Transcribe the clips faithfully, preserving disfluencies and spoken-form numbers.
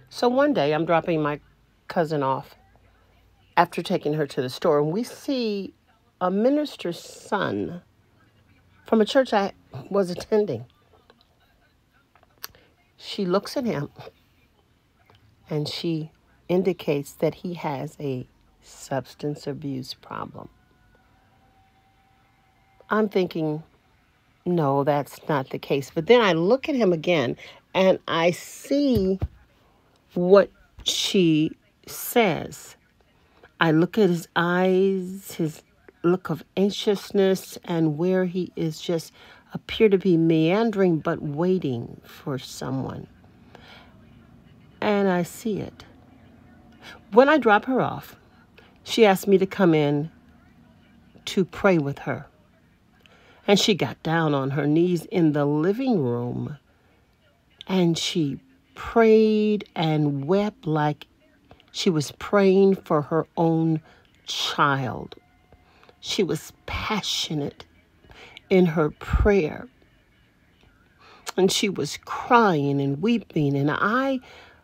So one day I'm dropping my cousin off after taking her to the store, and we see a minister's son from a church I was attending. She looks at him and she indicates that he has a substance abuse problem. I'm thinking, no, that's not the case. But then I look at him again and I see what she says. I look at his eyes, his look of anxiousness, and where he is just appear to be meandering but waiting for someone. And I see it. When I drop her off, she asked me to come in to pray with her. And she got down on her knees in the living room and she prayed and wept like she was praying for her own child. She was passionate in her prayer. And she was crying and weeping. And I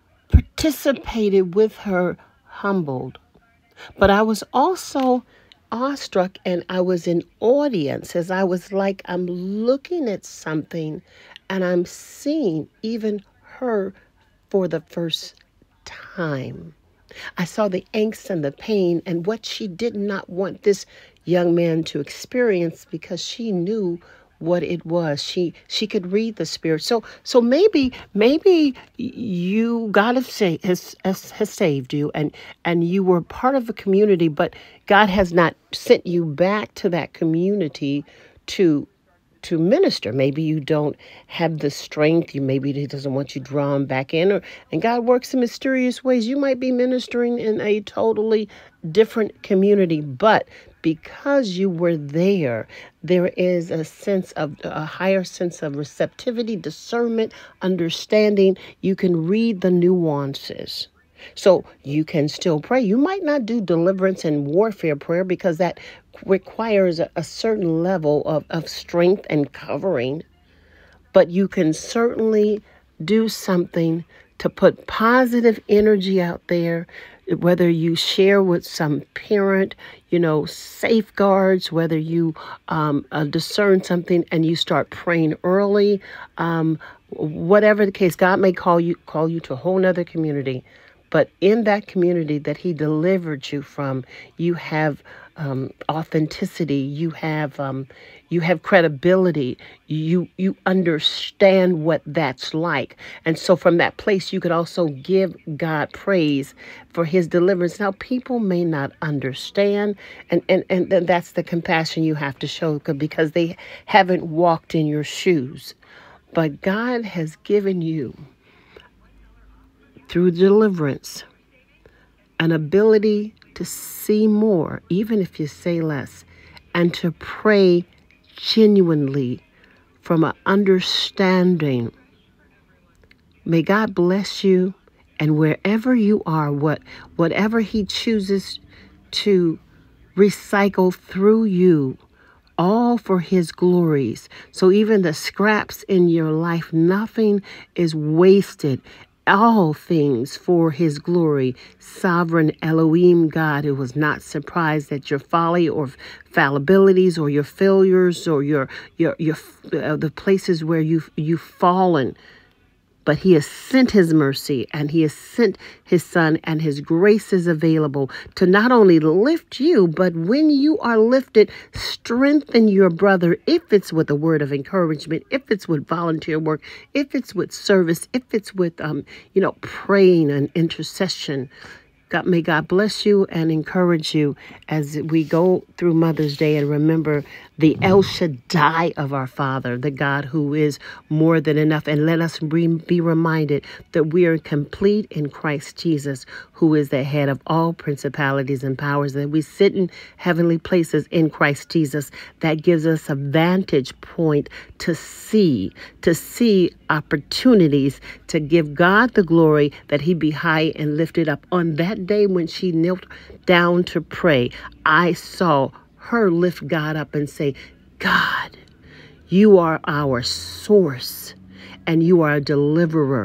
participated with her, humbled. But I was also awestruck and I was in audience as I was like, I'm looking at something and I'm seeing even her for the first time. I saw the angst and the pain and what she did not want this young man to experience because she knew what it was. She she could read the spirit. So so maybe maybe you God has, sa- has has has saved you and and you were part of a community, but God has not sent you back to that community to to minister. Maybe you don't have the strength. You maybe He doesn't want you drawn back in, or and God works in mysterious ways. You might be ministering in a totally different community, but because you were there, there is a sense of a higher sense of receptivity, discernment, understanding. You can read the nuances. So you can still pray. You might not do deliverance and warfare prayer because that requires a, a certain level of, of strength and covering. But you can certainly do something to put positive energy out there, whether you share with some parent, you know, safeguards, whether you um, uh, discern something and you start praying early, um, whatever the case, God may call you call you to a whole nother community. But in that community that He delivered you from, you have um, authenticity, you have um, you have credibility, you you understand what that's like. And so from that place, you could also give God praise for His deliverance. Now, people may not understand, and, and, and that's the compassion you have to show because they haven't walked in your shoes. But God has given you, through deliverance, an ability to see more, even if you say less, and to pray genuinely from an understanding. May God bless you, and wherever you are, what whatever He chooses to recycle through you, all for His glories. So even the scraps in your life, nothing is wasted. All things for His glory. Sovereign Elohim God, who was not surprised at your folly or fallibilities or your failures or your your your uh, the places where you you've fallen. But He has sent His mercy and He has sent His Son, and His grace is available to not only lift you, but when you are lifted, strengthen your brother, if it's with a word of encouragement, if it's with volunteer work, if it's with service, if it's with, um, you know, praying and intercession. God, may God bless you and encourage you as we go through Mother's Day and remember the El Shaddai of our Father, the God who is more than enough. And let us re- be reminded that we are complete in Christ Jesus, who is the head of all principalities and powers, that we sit in heavenly places in Christ Jesus. That gives us a vantage point to see, to see opportunities to give God the glory, that He be high and lifted up. On that day when she knelt down to pray, I saw her lift God up and say, God, you are our source and you are a deliverer.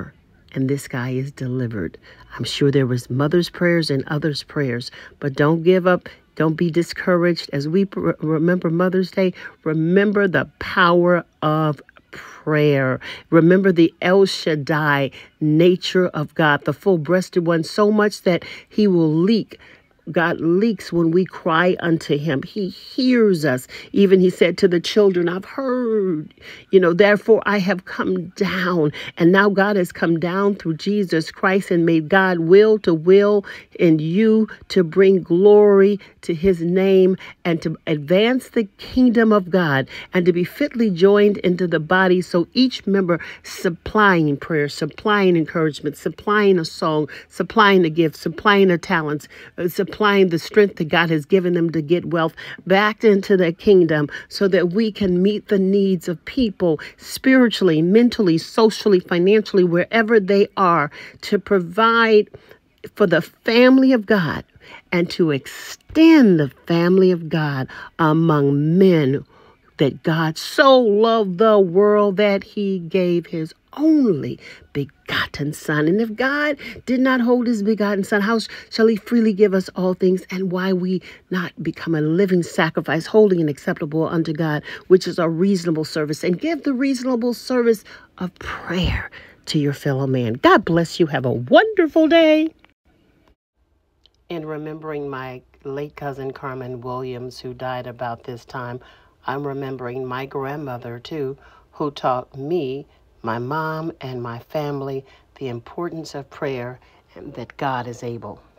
and this guy is delivered. I'm sure there was mother's prayers and others' prayers, but don't give up. Don't be discouraged. As we pr- remember Mother's Day, remember the power of prayer. Remember the El Shaddai nature of God, the full-breasted one, so much that he will leak. God leaks when we cry unto him. He hears us. Even he said to the children, I've heard, you know, therefore I have come down. And now God has come down through Jesus Christ and made God will to will in you to bring glory to his name and to advance the kingdom of God and to be fitly joined into the body. So each member supplying prayer, supplying encouragement, supplying a song, supplying a gift, supplying a talents, uh, supplying the strength that God has given them to get wealth back into the kingdom so that we can meet the needs of people spiritually, mentally, socially, financially, wherever they are, to provide for the family of God and to extend the family of God among men, that God so loved the world that he gave his only begotten Son. And if God did not hold his begotten Son, how shall he freely give us all things? And why we not become a living sacrifice, holy and acceptable unto God, which is a reasonable service, and give the reasonable service of prayer to your fellow man. God bless you. Have a wonderful day. In remembering my late cousin Carmen Williams, who died about this time, I'm remembering my grandmother, too, who taught me, my mom, and my family the importance of prayer and that God is able.